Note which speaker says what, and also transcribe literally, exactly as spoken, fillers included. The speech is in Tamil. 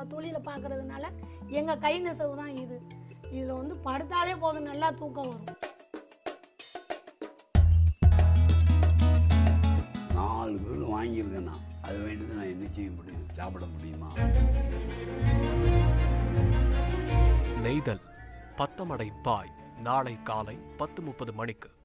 Speaker 1: நாங்கள் தொழிலை பார்க்கறதுனால எங்கள் கை நெசவு தான் இது. இதில் வந்து படுத்தாலே போதும், நல்லா தூக்கம் வரும்.
Speaker 2: நாலு பேர் வாங்கியிருக்கேன் நான். அது வேண்டியது நான் என்ன செய்ய முடியும்? சாப்பிட முடியுமா?
Speaker 3: நெய்தல் பத்தமடை பாய் நாளை காலை பத்து முப்பது மணிக்கு.